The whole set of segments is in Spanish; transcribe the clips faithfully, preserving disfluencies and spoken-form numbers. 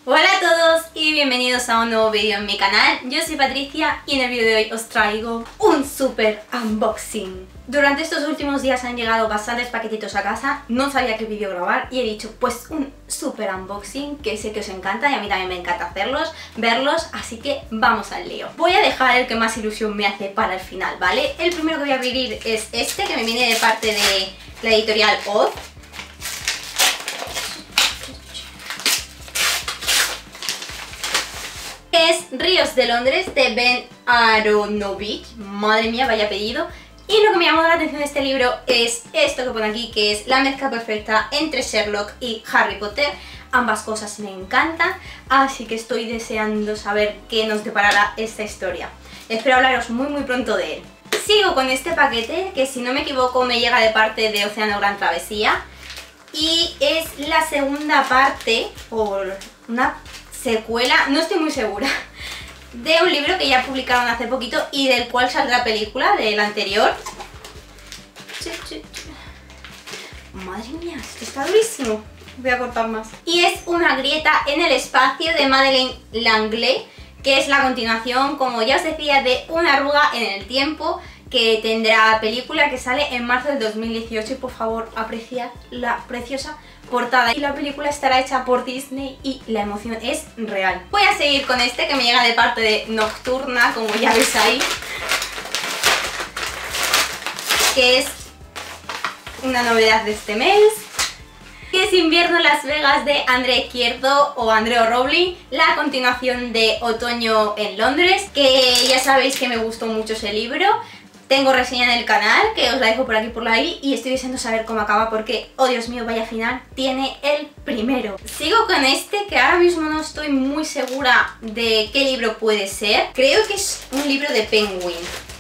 Hola a todos y bienvenidos a un nuevo vídeo en mi canal. Yo soy Patricia y en el vídeo de hoy os traigo un super unboxing. Durante estos últimos días han llegado bastantes paquetitos a casa, no sabía qué vídeo grabar y he dicho pues un super unboxing que sé que os encanta y a mí también me encanta hacerlos, verlos, así que vamos al lío. Voy a dejar el que más ilusión me hace para el final, ¿vale? El primero que voy a abrir es este, que me viene de parte de la editorial Oz. Es Ríos de Londres de Ben Aronovich, madre mía, vaya apellido. Y lo que me llamó la atención de este libro es esto que pone aquí, que es la mezcla perfecta entre Sherlock y Harry Potter. Ambas cosas me encantan, así que estoy deseando saber qué nos deparará esta historia. Espero hablaros muy muy pronto de él. Sigo con este paquete, que si no me equivoco me llega de parte de Océano Gran Travesía. Y es la segunda parte, o una secuela, no estoy muy segura, de un libro que ya publicaron hace poquito y del cual saldrá película, del anterior. Madre mía, esto está durísimo. Voy a cortar más. Y es Una grieta en el espacio de Madeleine L'Anglais, que es la continuación, como ya os decía, de Una arruga en el tiempo, que tendrá película, que sale en marzo del dos mil dieciocho. Y por favor, apreciad la preciosa portada. Y la película estará hecha por Disney y la emoción es real. Voy a seguir con este que me llega de parte de Nocturna, como ya veis ahí, que es una novedad de este mes, que es Invierno en Las Vegas de André Izquierdo o Andreu Rowling, la continuación de Otoño en Londres, que ya sabéis que me gustó mucho ese libro. Tengo reseña en el canal, que os la dejo por aquí por la ahí, y estoy deseando saber cómo acaba porque, oh Dios mío, vaya final tiene el primero. Sigo con este, que ahora mismo no estoy muy segura de qué libro puede ser. Creo que es un libro de Penguin.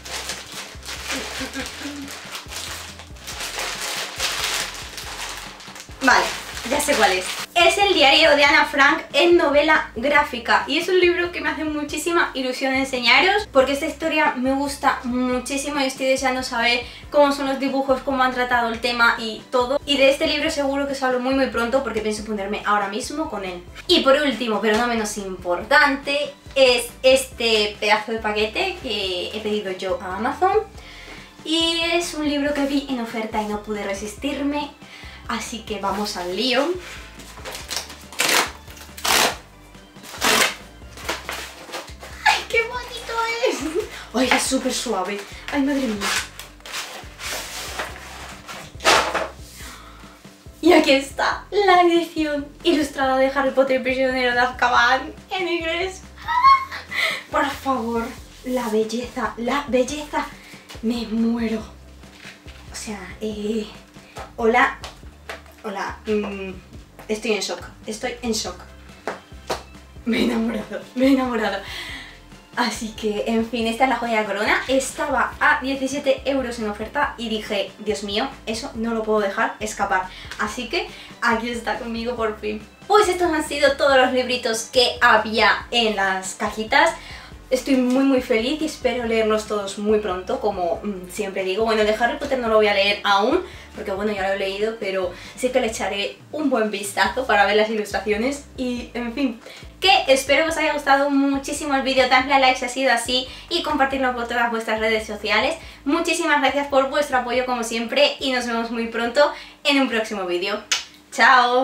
Vale, ya sé cuál es. Es el diario de Ana Frank en novela gráfica y es un libro que me hace muchísima ilusión enseñaros porque esta historia me gusta muchísimo y estoy deseando saber cómo son los dibujos, cómo han tratado el tema y todo. Y de este libro seguro que os hablo muy muy pronto porque pienso ponerme ahora mismo con él. Y por último, pero no menos importante, es este pedazo de paquete que he pedido yo a Amazon. Y es un libro que vi en oferta y no pude resistirme, así que vamos al lío. ¡Ay, es súper suave! ¡Ay, madre mía! Y aquí está la edición ilustrada de Harry Potter Prisionero de Azkaban en inglés. Por favor, la belleza, la belleza. Me muero. O sea, eh... Hola. Hola. Mm, estoy en shock. Estoy en shock. Me he enamorado. Me he enamorado. Así que, en fin, esta es la joya de la corona. Estaba a diecisiete euros en oferta y dije, Dios mío, eso no lo puedo dejar escapar. Así que aquí está conmigo por fin. Pues estos han sido todos los libritos que había en las cajitas. Estoy muy muy feliz y espero leerlos todos muy pronto, como mmm, siempre digo. Bueno, de Harry Potter no lo voy a leer aún, porque bueno, ya lo he leído, pero sí que le echaré un buen vistazo para ver las ilustraciones y, en fin, que espero que os haya gustado muchísimo el vídeo. Dadle a like si ha sido así y compartirlo por todas vuestras redes sociales. Muchísimas gracias por vuestro apoyo como siempre y nos vemos muy pronto en un próximo vídeo. ¡Chao!